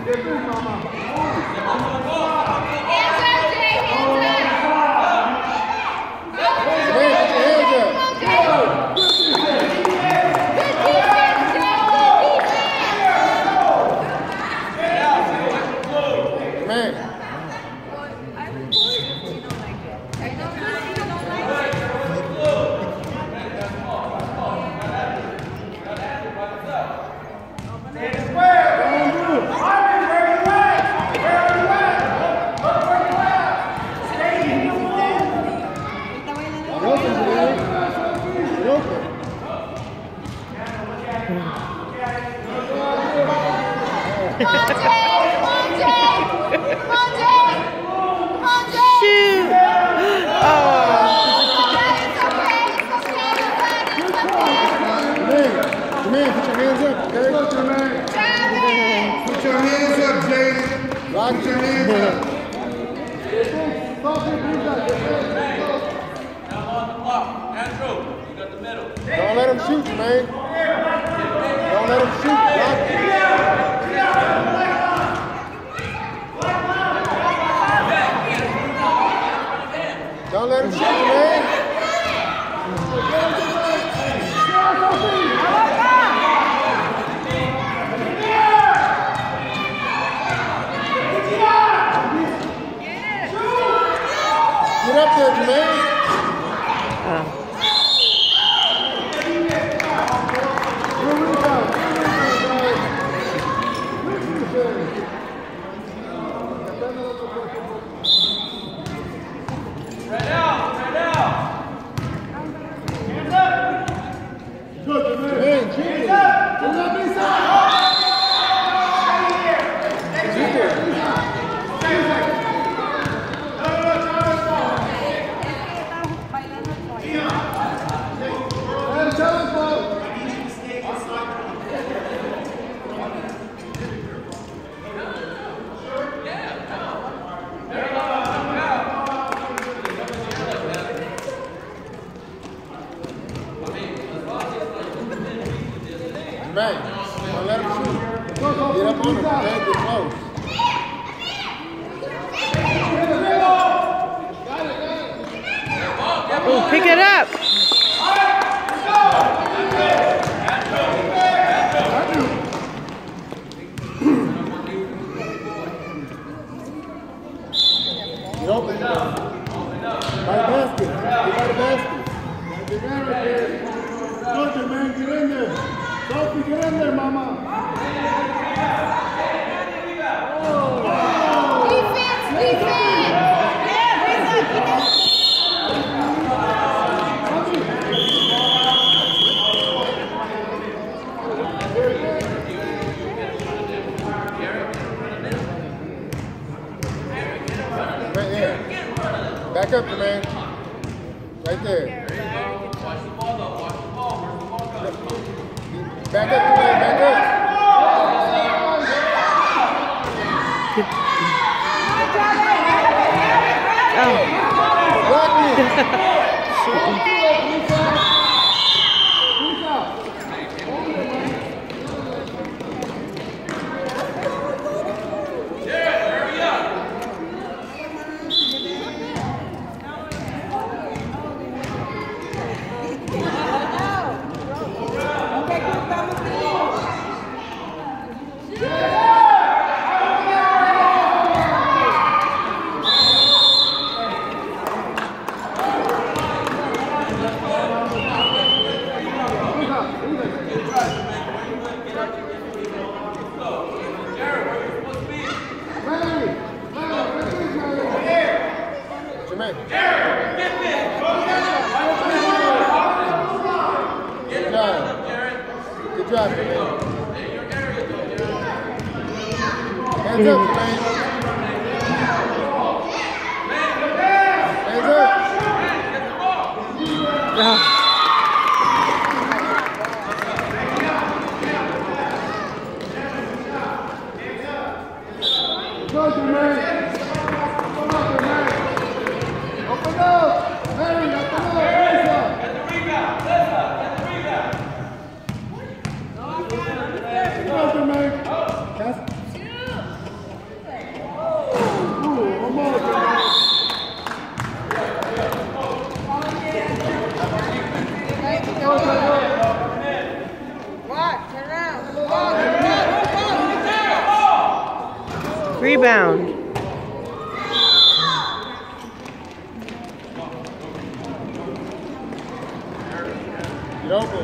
Don't let him shoot, Jermaine. Don't let him shoot. Don't let him shoot, Jermaine. Get up there, Jermaine. Jermaine, don't let him shoot. Get up on him, man. Get close. Oh, pick it up. Get open up. By the basket. Get by the basket. Get right there. Go, Jermaine, get in there. Sophie, get in there, mama. Right there. Back up, Jermaine. Right there. Watch the ball, though. Watch the ball. Back up, Jermaine. Back up. Block me. Good job, Jermaine. Hands up, Jermaine. Hands up. Go, Jermaine. Come on, Jermaine. Open up. Larry, open up. Get the rebound. Get the rebound. Go, Jermaine. Rebound. Get open.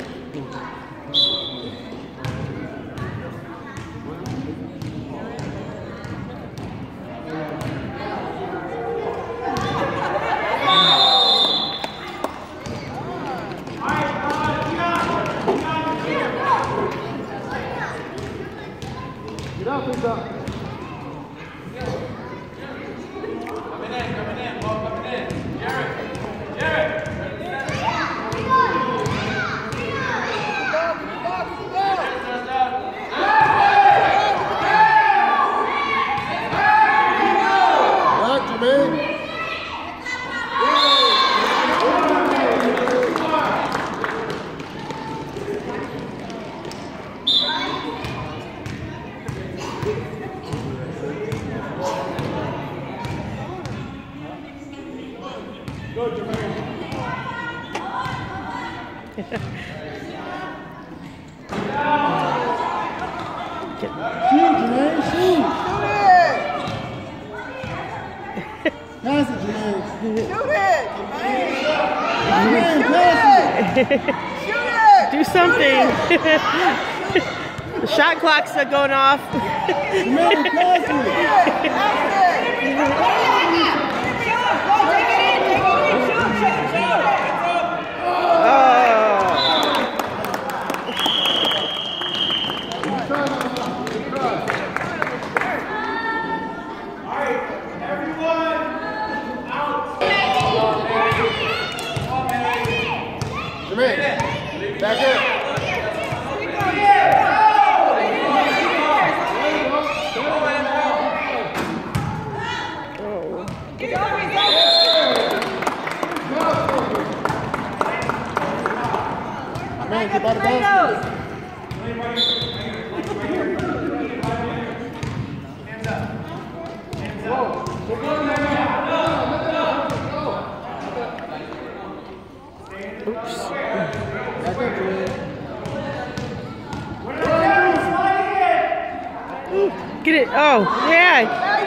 Get up, Cesar. Coming in, ball coming in. Jared. Back, Jermaine. Go, Jermaine. Shoot, Jermaine, shoot. Pass it, Jermaine. Shoot it! Jermaine, pass it. Shoot it! Do something. The shot clocks are going off. Jermaine, pass it. Jermaine, back up. Man, get by the basket. Oops. Back up, Jermaine. Get it. Oh, yeah.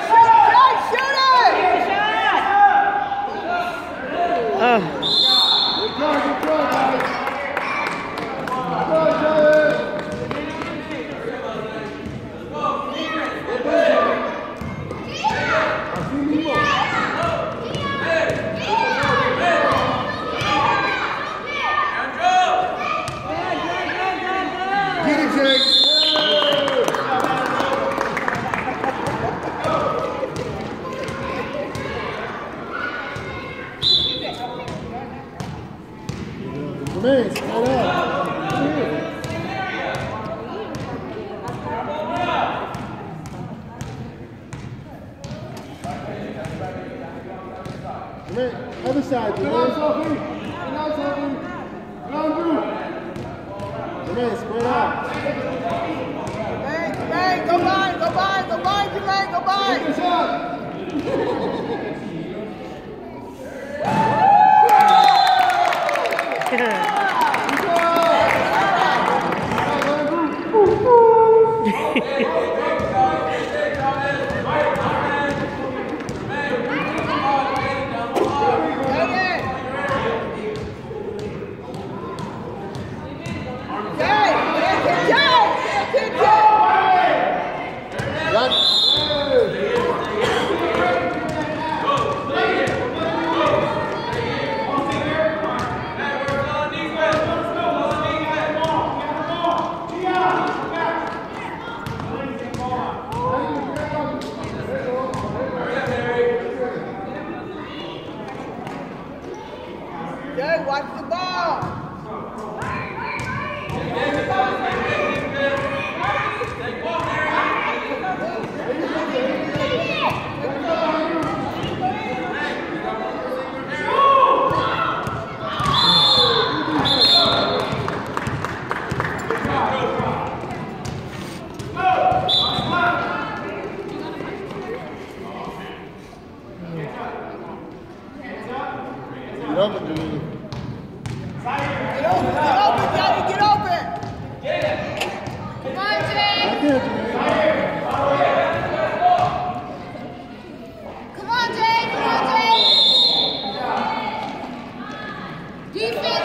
Oh. Good try, guys. Good try, Chavez. Get it, Jake. Jermaine, straight up. Jermaine, other side, Jermaine. Jermaine, spread out. Jermaine, go by, Jermaine, go by! Take a shot. Defense.